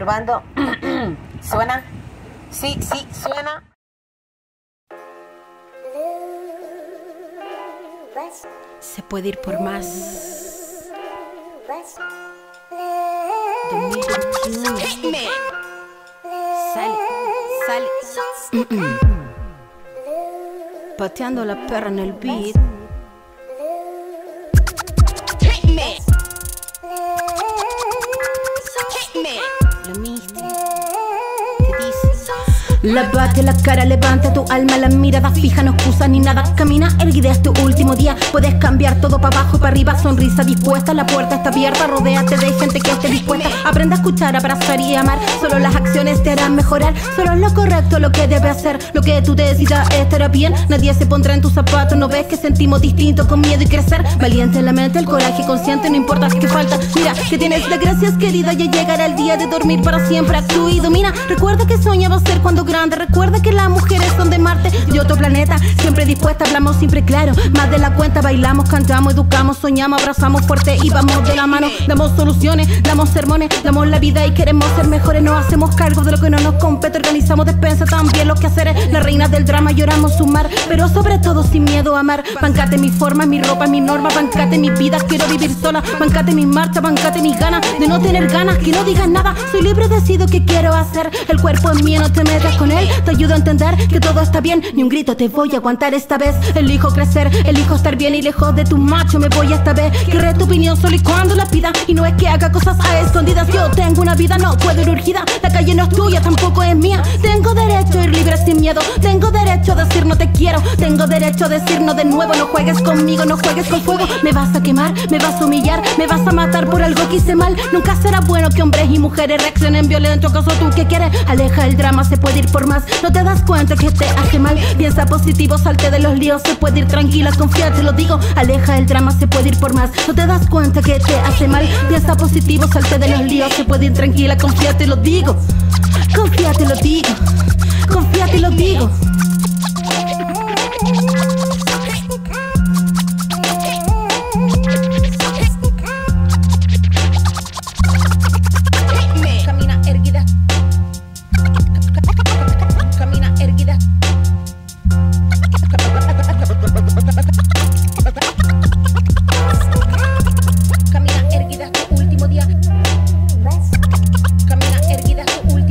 Probando. ¿Suena? Sí, suena. Se puede ir por más. 2021. Sale. Pateando la perra en el beat. La Misty te dice: lávate la cara, levanta tu alma, la mirada fija, no excusa ni nada. Camina, erguida, es tu último día. Puedes cambiar todo para abajo y para arriba. Sonrisa dispuesta, la puerta está abierta. Rodéate de gente que esté dispuesta. Aprende a escuchar, abrazar y amar. Solo las acciones te harán mejorar. Solo es lo correcto lo que debes hacer. Lo que tú decidas estará bien. Nadie se pondrá en tus zapatos. No ves que sentimos distinto, con miedo y crecer. Valiente en la mente, el coraje consciente. No importa qué falta. Mira que tienes la gracia querida. Ya llegará el día de dormir para siempre. Actúa y domina. Recuerda que soñaba ser cuando grande. Recuerda que las mujeres son de Marte, de otro planeta. Siempre dispuesta, hablamos siempre claro. Más de la cuenta, bailamos, cantamos, educamos, soñamos, abrazamos fuerte y vamos de la mano. Damos soluciones, damos sermones, damos la vida y queremos ser mejores. Nos hacemos cargo de lo que no nos compete. Organizamos despensa, también los quehaceres. Las reinas del drama lloramos sumar, pero sobre todo sin miedo a amar. Bancate mi forma, mi ropa, mi norma. Bancate mi vida, quiero vivir sola. Bancate mi marcha, bancate mis ganas de no tener ganas, que no digas nada. Soy libre, decido qué quiero hacer. El cuerpo es mío, no te metas con él. Te ayudo a entender que todo está bien. Ni un grito te voy a aguantar esta vez. Elijo crecer, elijo estar bien y lejos de tu macho me voy esta vez. Querré tu opinión solo y cuando la pida. Y no es que haga cosas a escondidas. Yo tengo una vida, no puedo ir urgida. La calle no es tuya, tampoco es mía. Tengo derecho a ir libre sin miedo. Tengo derecho a decir no te quiero. Tengo derecho a decir no de nuevo. No juegues conmigo, no juegues con fuego. Me vas a quemar, me vas a humillar, me vas a matar por algo que hice mal. Nunca será bueno que hombres y mujeres reaccionen violento. ¿Acaso tú qué quieres? Aleja el drama, se puede ir por más. No te das cuenta que te hace mal. Piensa positivo, salte de los líos. Se puede ir tranquila, confía, te lo digo. Aleja el drama, se puede ir por más. No te das cuenta que te hace mal. Piensa positivo, salte de los líos. Se puede ir tranquila, confía, te lo digo. Confía, te lo digo. Confía, te lo digo. Camina erguida, tu último día.